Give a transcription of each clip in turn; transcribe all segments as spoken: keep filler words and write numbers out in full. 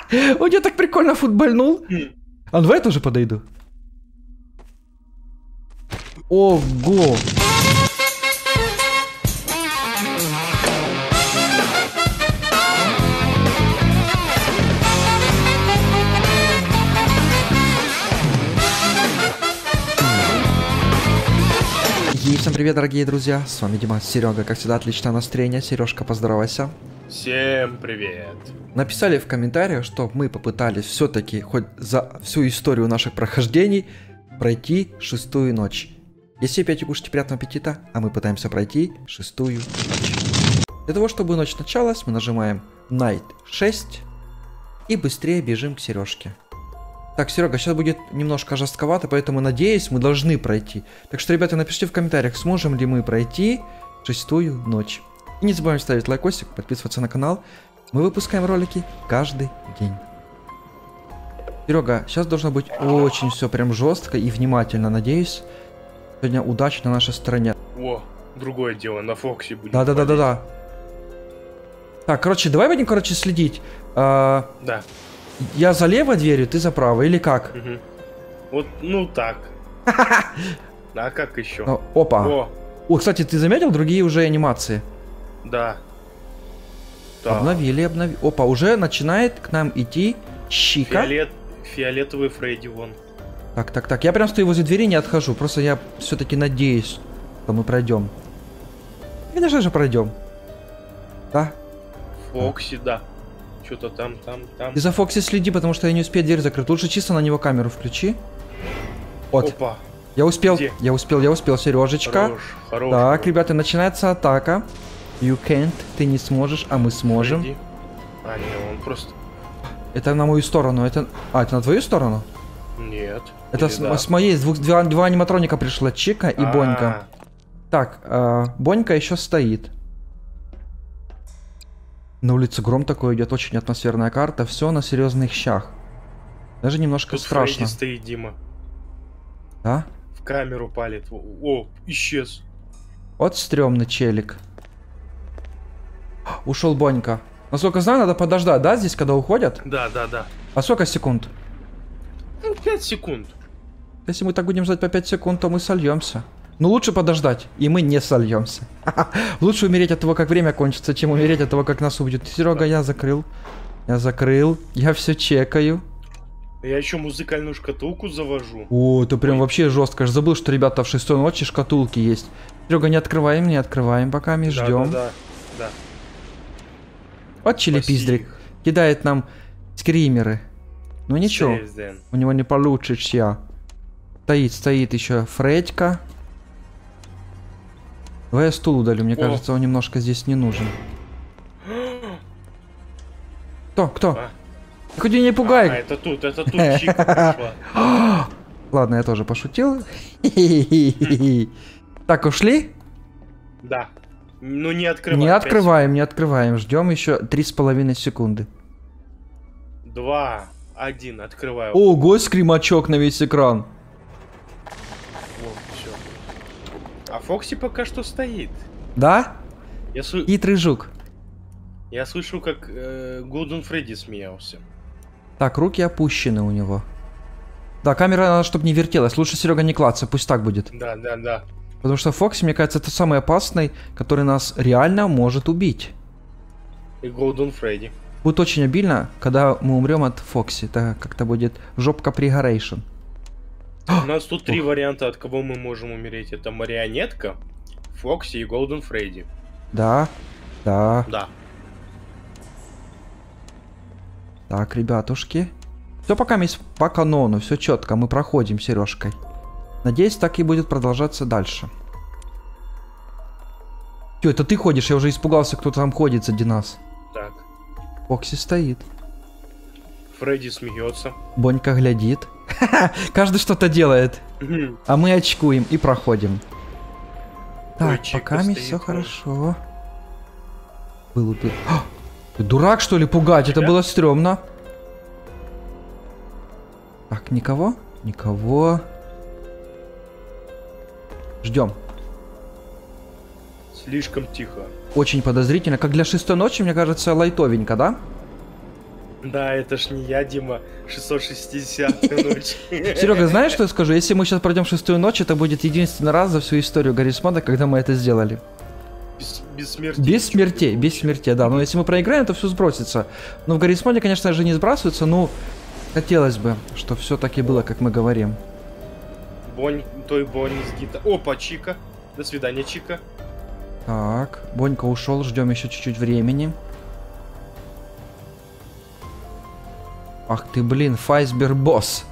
Он я так прикольно футбольнул. А ну давай я тоже подойду. Ого! И всем привет, дорогие друзья, с вами Дима, Серега, как всегда, отличное настроение. Сережка, поздоровайся. Всем привет. Написали в комментариях, что мы попытались все-таки хоть за всю историю наших прохождений пройти шестую ночь. Если опять кушайте, приятного аппетита, а мы пытаемся пройти шестую ночь. Для того, чтобы ночь началась, мы нажимаем Night шесть и быстрее бежим к Сережке. Так, Серега, сейчас будет немножко жестковато, поэтому, надеюсь, мы должны пройти. Так что, ребята, напишите в комментариях, сможем ли мы пройти шестую ночь. И не забываем ставить лайкосик, подписываться на канал. Мы выпускаем ролики каждый день. Серега, сейчас должно быть очень все прям жестко и внимательно, надеюсь. Сегодня удача на нашей стороне. О, другое дело, на Фоксе будет. Да-да-да-да-да. Так, короче, давай будем, короче, следить. А... Да. Я за левой дверью, ты за правой, или как? Угу. Вот, ну так. А как еще? О, опа. О. О, кстати, ты заметил другие уже анимации? Да. Да. Обновили, обновили. Опа, уже начинает к нам идти Чика. Фиолет... Фиолетовый Фредди вон. Так, так, так. Я прям стою возле двери, не отхожу. Просто я все-таки надеюсь, что мы пройдем. Конечно же пройдем. Да? Фокси, да. Что-то там, там, там. Ты за Фокси следи, потому что я не успею дверь закрыть. Лучше чисто на него камеру включи. Вот. Опа. Я успел, Где? я успел, я успел, Сережечка. Хорош, хорош, так, хорош. ребята, начинается атака. You can't, ты не сможешь, а мы сможем. Фредди. А, не, он просто... Это на мою сторону, это... А, это на твою сторону? Нет. Это Или с, да. с моей, с двух, два, два аниматроника пришла, Чика и А-а-а. Бонька. Так, э, Бонька еще стоит. На улице гром такой идет, очень атмосферная карта, все на серьезных щах. Даже немножко Тут страшно. Фредди стоит, Дима. Да? В камеру палит. О, о, исчез. Вот стрёмный челик. Ушел Бонька. Насколько знаю, надо подождать, да, здесь, когда уходят? Да, да, да. А сколько секунд? Ну, пять секунд. Если мы так будем ждать по пять секунд, то мы сольемся. Ну, лучше подождать, и мы не сольемся. Лучше умереть от того, как время кончится, чем умереть от того, как нас убьют. Серега, я закрыл. Я закрыл. Я все чекаю. Я еще музыкальную шкатулку завожу. О, это прям Ой. вообще жестко. Я же забыл, что, ребята, в шестой ночи шкатулки есть. Серега, не открываем, не открываем, пока мы ждем. Да, да, да. Вот чили-пиздрик. Кидает нам скримеры. Ну ничего, у него не получится. Стоит, стоит еще Фредька. Давай я стул удалю, мне О. кажется, он немножко здесь не нужен. Кто? Кто? А? Хоть и не пугай. А, это тут, это тут Чика пришла. Ладно, я тоже пошутил. Так, ушли? Да. Ну не открываем. Не открываем, не открываем. Ждем еще три с половиной секунды. Два, один, открываю. Ого, скримачок на весь экран. Вот, все. А Фокси пока что стоит. Да? Я, слы... Хитрый жук. Я слышу, как э, Голден Фредди смеялся. Так, руки опущены у него. Да, камера надо, чтобы не вертелась. Лучше, Серега, не клаться, пусть так будет. Да, да, да. Потому что Фокси, мне кажется, это самый опасный, который нас реально может убить. И Голден Фредди. Будет очень обильно, когда мы умрем от Фокси. Это как-то будет жопка пригорейшн. У нас тут три варианта, от кого мы можем умереть. Это марионетка, Фокси и Голден Фредди. Да, да. Да. Так, ребятушки. Все пока есть по канону, все четко. Мы проходим Сережкой. Надеюсь, так и будет продолжаться дальше. Че, это ты ходишь? Я уже испугался, кто-то там ходит сзади нас. Так. Фокси стоит. Фредди смеется. Бонька глядит. Каждый что-то делает. А мы очкуем и проходим. Так, Чика пока мне стоит, все он. хорошо. Был убит. А, ты дурак, что ли, пугать? Это Тебя? было стрёмно. Так, никого? Никого. Ждем. Слишком тихо. Очень подозрительно. Как для шестой ночи, мне кажется, лайтовенько, да? Да, это ж не я, Дима. шестьсот шестидесятая ночь. Серега, знаешь, что я скажу? Если мы сейчас пройдем шестую ночь, это будет единственный раз за всю историю Гаррис Мода, когда мы это сделали. Без, без смертей. Без смертей, без смертей, да. Но если мы проиграем, то все сбросится. Но в Гаррис Моде, конечно же, не сбрасывается, но хотелось бы, чтобы все-таки было, как мы говорим. Бонь, той Бонни с гита. Опа, Чика. До свидания, Чика. Так, Бонька ушел, ждем еще чуть-чуть времени. Ах ты, блин, Файсбер босс.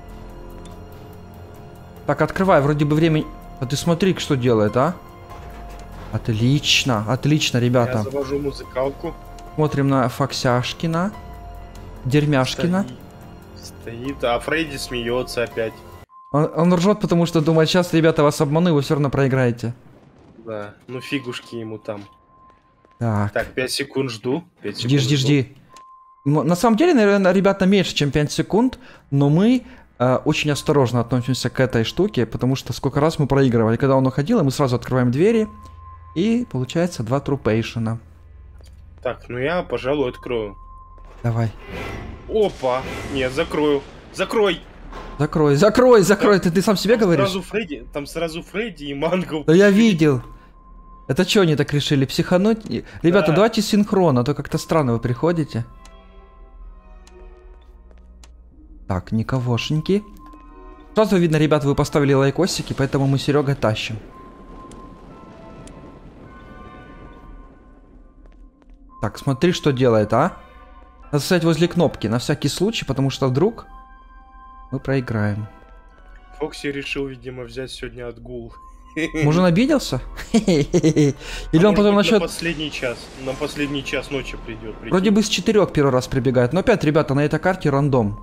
Так, открывай, вроде бы времени... А ты смотри, что делает, а? Отлично, отлично, ребята. Я завожу музыкалку. Смотрим на Фоксяшкина. Дерьмяшкина. Стоит, стоит, а Фредди смеется опять. Он, он ржет, потому что думает, сейчас, ребята, вас обману, вы все равно проиграете. Да, ну фигушки ему там. Так. Так, пять секунд жду. пять Жди, секунд жди, жду. жди. На самом деле, наверное, ребята, меньше, чем пять секунд, но мы э, очень осторожно относимся к этой штуке, потому что сколько раз мы проигрывали. Когда он уходил, мы сразу открываем двери, и получается два трупейшена. Так, ну я, пожалуй, открою. Давай. Опа! Нет, закрою. Закрой! Закрой, закрой, закрой. Ты, ты сам себе Там говоришь? Сразу Фредди, там сразу Фредди и Мангл. Да я видел. Это что они так решили? Психануть? Ребята, Да. давайте синхронно, а то как-то странно вы приходите. Так, никогошеньки. Сразу видно, ребята, вы поставили лайкосики, поэтому мы Серега тащим. Так, смотри, что делает, а? Надо стоять возле кнопки, на всякий случай, потому что вдруг мы проиграем. Фокси решил, видимо, взять сегодня отгул. Может, он обиделся? Или А он потом может быть, начнет... на последний час, на последний час ночи придет. прикинь. Вроде бы с четырех первый раз прибегает. Но опять, ребята, на этой карте рандом.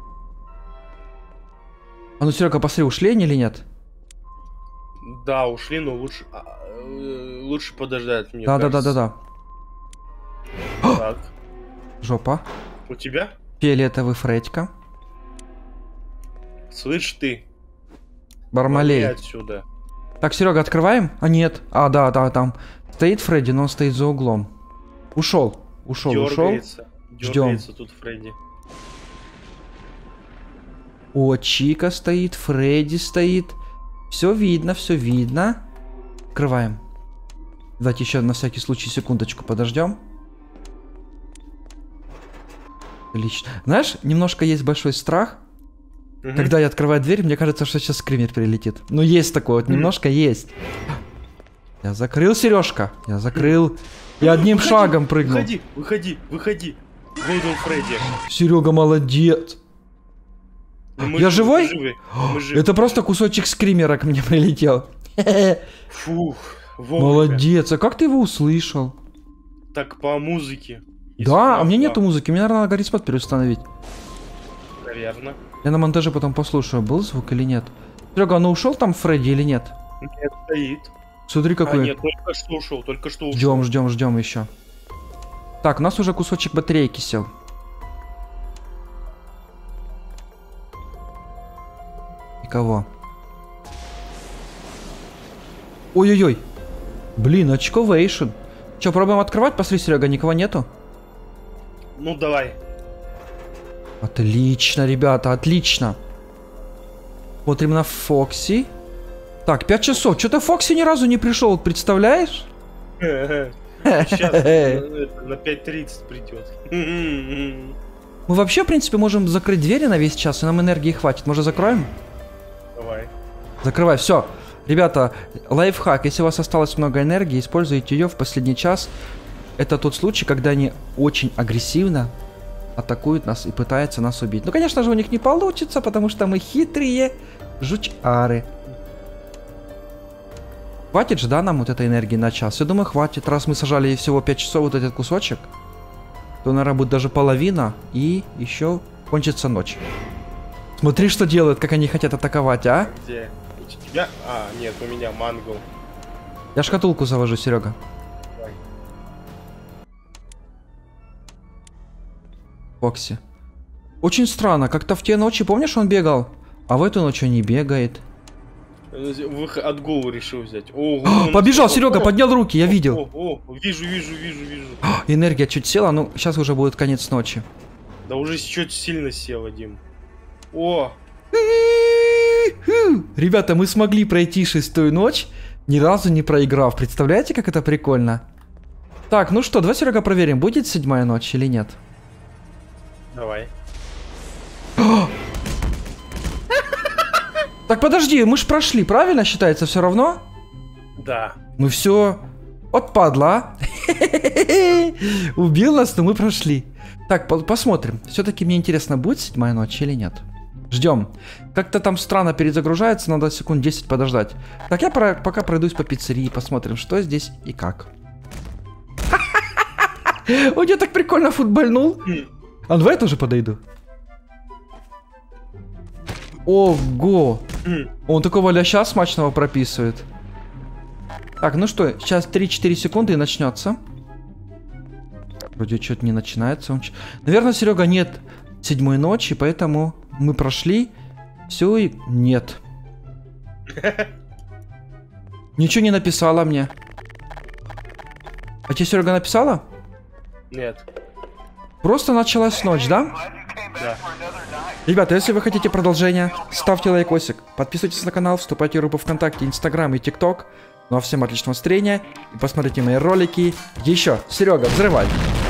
А ну, Серега, посмотри, ушли они или нет? Да, ушли, но лучше, а, э, лучше подождать, мне Да, да, да, да, кажется. да. Так, Жопа. у тебя? Фиолетовый Фредька. Слышь ты, Бармалей. вали отсюда. Так, Серега, открываем? А, нет. А, да, да, там. Стоит Фредди, но он стоит за углом. Ушел. Ушел, ушел. Дергается, Ждем. дергается тут Фредди. О, Чика стоит, Фредди стоит. Все видно, все видно. Открываем. Давайте еще на всякий случай секундочку подождем. Отлично. Знаешь, немножко есть большой страх. Мгм. Когда я открываю дверь, мне кажется, что сейчас скример прилетит. Ну, есть такое, вот немножко есть. Я закрыл, Сережка. Я закрыл. Я одним Выходи, шагом прыгнул. Выходи, выходи, выходи. Голден Фредди. Серега, молодец. Ну, мы Я живы, живой? мы живы, мы живы. Это просто кусочек скримера ко мне прилетел. Фух, вовремя. Молодец. А как ты его услышал? Так по музыке. Из Да, а эф мне эф нету музыки. Мне, наверное, надо Гаррис Мод переустановить. Наверное. Я на монтаже потом послушаю, был звук или нет. Серега, а ну ушел там Фредди или нет? Нет, стоит. Смотри, А, какой. нет, только что ушел, только что ушел. Ждем, ждем, ждем еще. Так, у нас уже кусочек батарейки сел. Никого. Ой-ой-ой. Блин, очковейшн. Че, пробуем открывать? Посмотри, Серега, никого нету? Ну давай. Отлично, ребята, отлично. Смотрим на Фокси. Так, пять часов. Что-то Фокси ни разу не пришел, представляешь? Сейчас на пять тридцать придет. Мы вообще, в принципе, можем закрыть двери на весь час, и нам энергии хватит. Может, закроем? Давай. Закрывай, все. Ребята, лайфхак. Если у вас осталось много энергии, используйте ее в последний час. Это тот случай, когда они очень агрессивно атакуют нас и пытаются нас убить. Ну, конечно же, у них не получится, потому что мы хитрые жучары. Хватит же, да, нам вот этой энергии на час? Я думаю, хватит. Раз мы сажали всего пять часов вот этот кусочек, то, наверное, будет даже половина, и еще кончится ночь. Смотри, что делают, как они хотят атаковать, а? Где? У тебя? А, нет, у меня Мангл. Я шкатулку завожу, Серега. Давай. Фокси. Очень странно, как-то в те ночи, помнишь, он бегал? А в эту ночь он не бегает. Выход от решил взять. Ого, А, он- побежал, О, Серега, о, поднял руки, я о, видел. О, о, вижу, вижу, вижу, вижу. Энергия чуть села, ну, сейчас уже будет конец ночи. Да уже чуть сильно села, Дим. О! Ребята, мы смогли пройти шестую ночь, ни разу не проиграв. Представляете, как это прикольно? Так, ну что, давай, Серега, проверим, будет седьмая ночь или нет. Давай. Так, подожди, мы ж прошли, правильно считается все равно? Да. Ну все, отпадла. Убил нас, но мы прошли. Так, по посмотрим. Все-таки мне интересно, будет седьмая ночь или нет. Ждем. Как-то там странно перезагружается, надо секунд десять подождать. Так, я про пока пройдусь по пиццерии, посмотрим, что здесь и как. Он я так прикольно футбольнул. А давай я тоже подойду. Ого! Он такого ляща смачного прописывает. Так, ну что, сейчас три-четыре секунды и начнется. Вроде что-то не начинается. Он... Наверное, Серега, нет седьмой ночи, поэтому мы прошли. Все и нет. Ничего не написала мне. А тебе, Серега, написала? Нет. Просто началась ночь, да? Да. Ребята, если вы хотите продолжения, ставьте лайкосик, подписывайтесь на канал, вступайте в группу ВКонтакте, Инстаграм и ТикТок. Ну а всем отличного настроения и посмотрите мои ролики. Еще, Серега, взрывай!